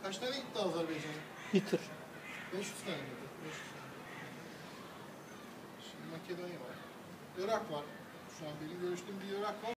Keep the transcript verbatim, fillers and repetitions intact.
Kaç tane gitti Azerbaycan'a? Bir tır. beş yüz tane gitti. beş yüz tane. Şimdi Makedonya var. Irak var. Şu an benim görüştüğüm bir Irak var.